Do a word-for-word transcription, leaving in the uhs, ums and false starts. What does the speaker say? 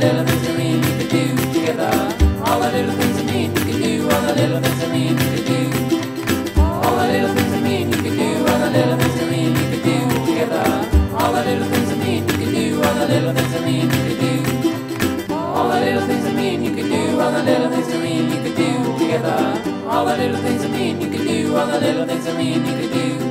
little things that me and you could do together. All the little things that me and you could do. All the little things that me and you could do. All the little things that me and you could do. All the little things that me and you could do together. All the little things that me and you could do. All the little things that me and you could do. All the little things that me and you could do. All the little things that me and you could do together. All the little things that me and you could do. All the little things that me and you could do.